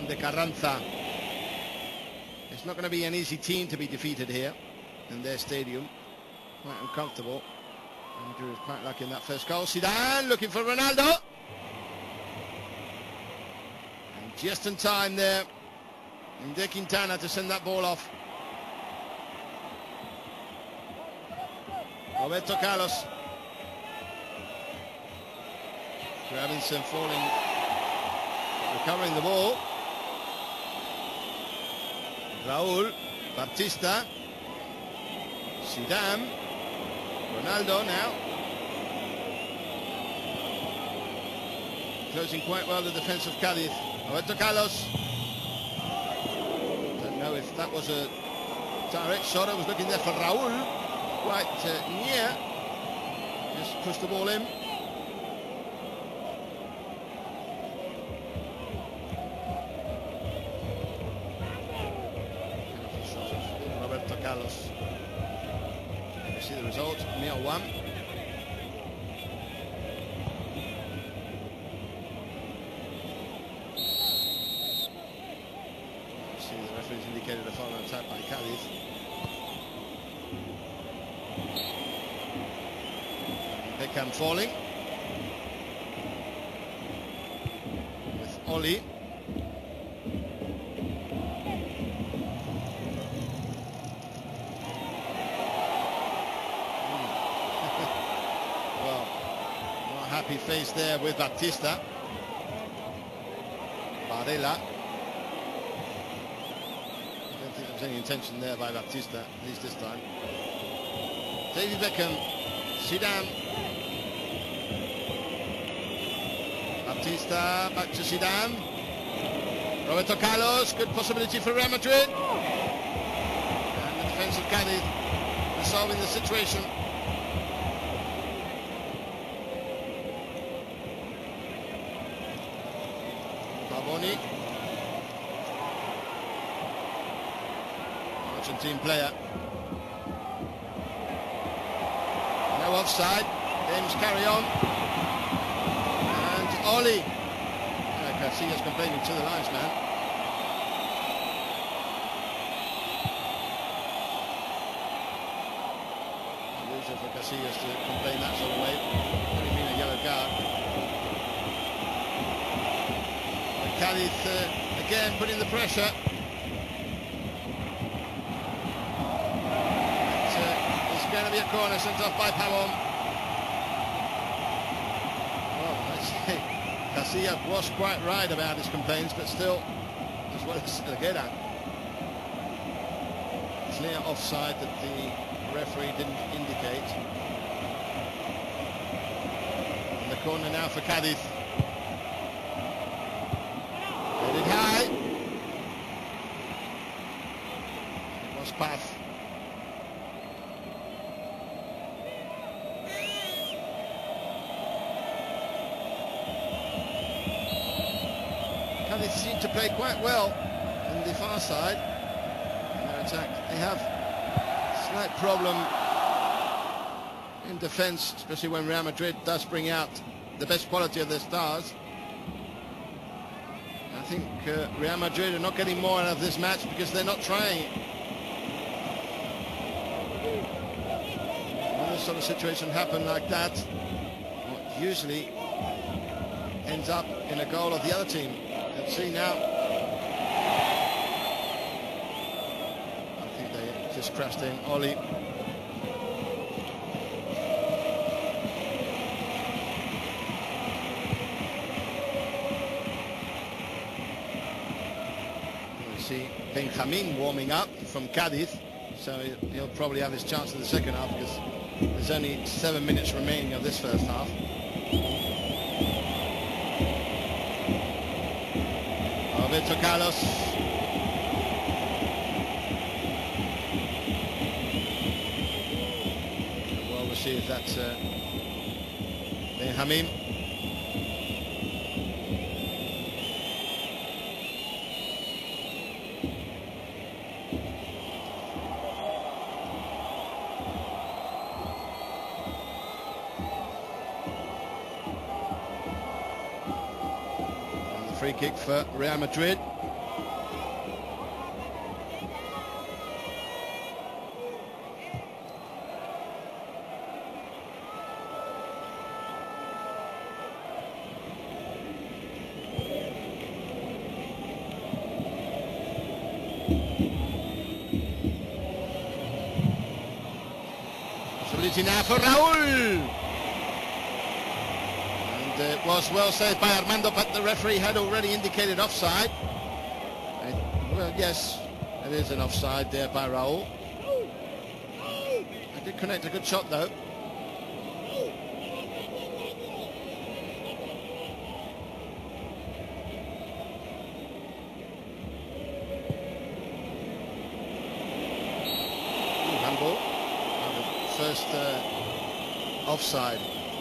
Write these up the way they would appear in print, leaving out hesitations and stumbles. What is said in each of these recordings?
Juan de Carranza. It's not going to be an easy team to be defeated here in their stadium. Quite uncomfortable. Andrew was quite lucky in that first goal. Zidane looking for Ronaldo. And just in time there, De Quintana to send that ball off. Roberto Carlos. Robinson falling, recovering the ball. Raúl, Baptista, Zidane, Ronaldo now. Closing quite well the defense of Cádiz. Roberto Carlos. Don't know if that was a direct shot. I was looking there for Raúl. Quite near. Just pushed the ball in. Roberto Carlos. You see the result. Mio 1. See the referee's indicated a foul on attack by Cádiz. Beckham falling with Oli. Well, not a happy face there with Baptista. Varela. I don't think there was any intention there by Baptista, at least this time. David Beckham, Zidane. Baptista, back to Zidane. Roberto Carlos, good possibility for Real Madrid. And the defense of Cádiz resolving the situation. Barboni. Argentine player. No offside. Games carry on. Oli. Casillas complaining to the linesman. Usual for Casillas to complain that sort of way. Only mean a yellow card. Cádiz again putting the pressure. It's going to be a corner sent off by Pavón. Casillas was quite right about his complaints, but still, as well as Helguera. Clear offside that the referee didn't indicate. And the corner now for Cádiz. Headed high. It was Paz. They seem to play quite well on the far side in their attack. They have a slight problem in defence, especially when Real Madrid does bring out the best quality of their stars. I think Real Madrid are not getting more out of this match because they're not trying. When this sort of situation happen like that, what usually ends up in a goal of the other team. Let's see now. I think they just crashed in. Oli. We see Benjamin warming up from Cádiz, so he'll probably have his chance in the second half because there's only 7 minutes remaining of this first half. Roberto Carlos. Well received, that's Benjamin. Free kick for Real Madrid. opportunity now for Raúl. And it was well saved by Armando, but the referee had already indicated offside. Well, yes, it is an offside there by Raúl. He did connect a good shot, though. Handball. First offside.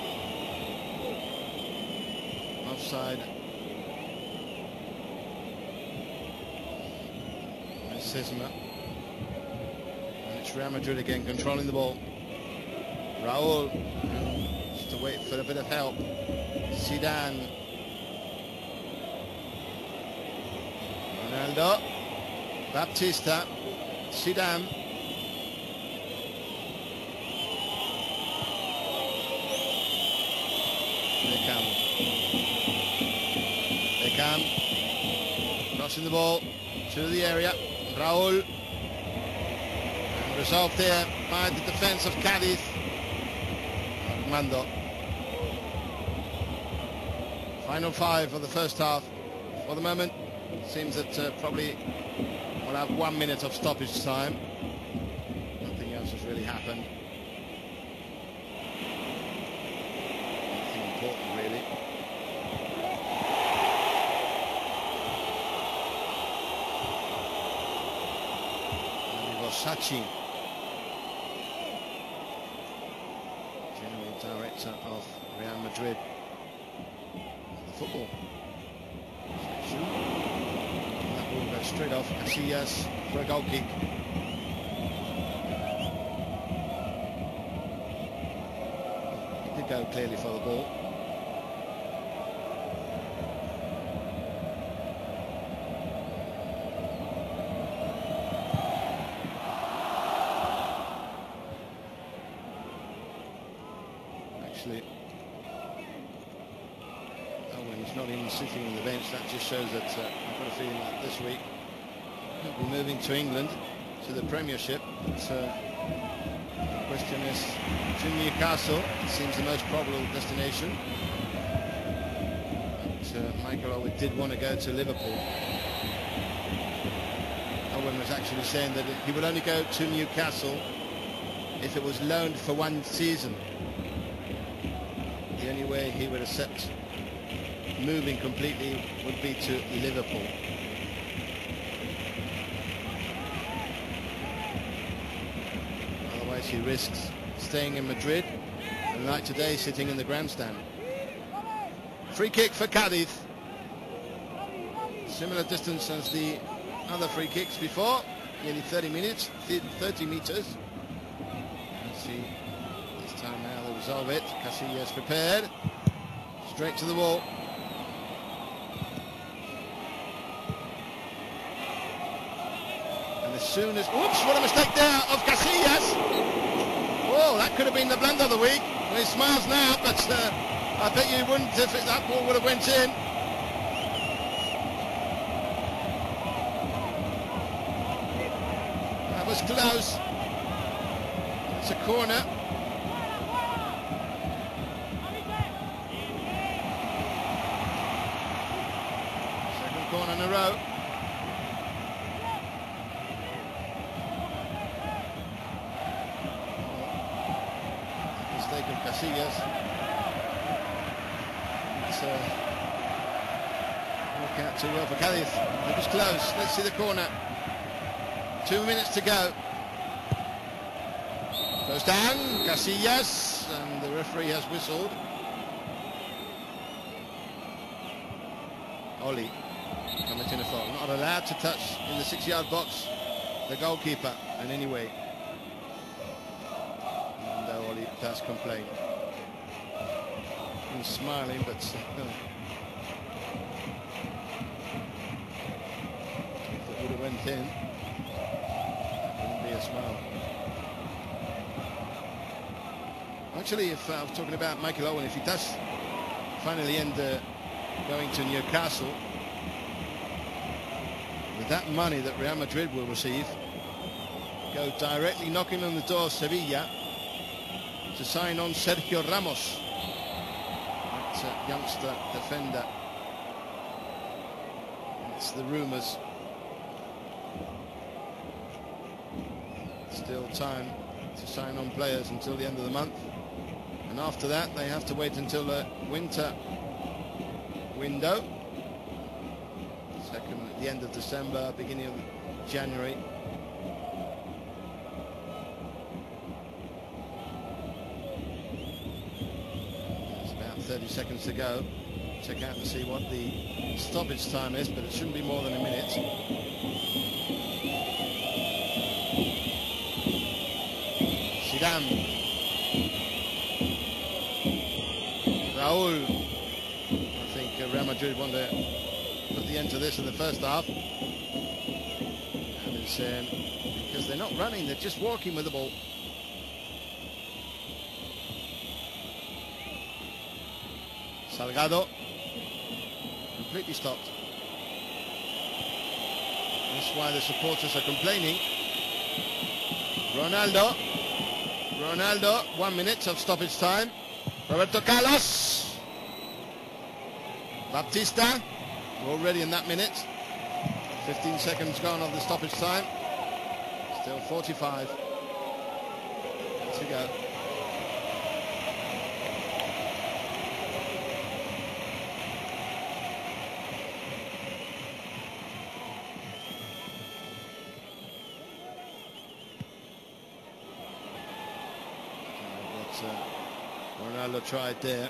Offside. Sesma. And it's Real Madrid again controlling the ball. Raúl just to wait for a bit of help. Zidane. Ronaldo. Baptista. Zidane. They come. Crossing the ball to the area. Raúl. And resolved there by the defence of Cádiz. Armando. Final 5 of the first half. For the moment, seems that probably we'll have 1 minute of stoppage time. Nothing else has really happened. Nothing important, really. Sachi, General Director of Real Madrid, the football section. That ball goes straight off Casillas for a goal kick. He did go clearly for the ball. When he's not even sitting on the bench, that just shows that I've got a feeling that this week he'll be moving to England, to the Premiership. But the question is to Newcastle. It seems the most probable destination. But Michael Owen did want to go to Liverpool. Owen was actually saying that he would only go to Newcastle if it was loaned for 1 season. The only way he would accept moving completely would be to Liverpool. Otherwise he risks staying in Madrid and, like today, sitting in the grandstand. Free kick for Cádiz. Similar distance as the other free kicks before, nearly 30 meters. Let's see, this time now they'll resolve it. Casillas prepared, straight to the wall. And as soon as, oops, what a mistake there of Casillas. Whoa, that could have been the blunder of the week. Well, he smiles now, but I bet you wouldn't if that ball would have went in. That was close. It's a corner. Second corner in a row. Mistake of Casillas. It's work out too well for Cádiz. It was close. Let's see the corner. 2 minutes to go. Goes down, Casillas, and the referee has whistled. Oli committing a foul. Not allowed to touch in the 6-yard box the goalkeeper in any way. And Oli does complain. He's smiling, but if it would have went in, that wouldn't be a smile. Actually, if I was talking about Michael Owen, if he does finally end going to Newcastle, with that money that Real Madrid will receive, go directly knocking on the door of Sevilla, to sign on Sergio Ramos, that youngster defender. It's the rumours. Still time to sign on players until the end of the month, and after that they have to wait until the winter window, at the end of December, beginning of January. There's about 30 seconds to go. Check out and see what the stoppage time is, but it shouldn't be more than a minute. Zidane. Raúl. I think Real Madrid want to put the end to this in the first half. And it's because they're not running, they're just walking with the ball. Salgado. Completely stopped. That's why the supporters are complaining. Ronaldo, 1 minute of stoppage time. Roberto Carlos. Baptista, already in that minute. 15 seconds gone of the stoppage time. Still 45 to go. Ronaldo tried there.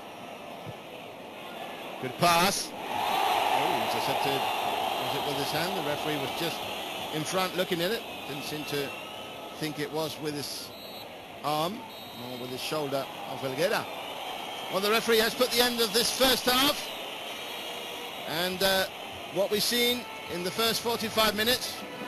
Good pass. Oh, intercepted. Was it with his hand? The referee was just in front looking at it. Didn't seem to think it was with his arm or with his shoulder of Helguera. Well, the referee has put the end of this first half. And what we've seen in the first 45 minutes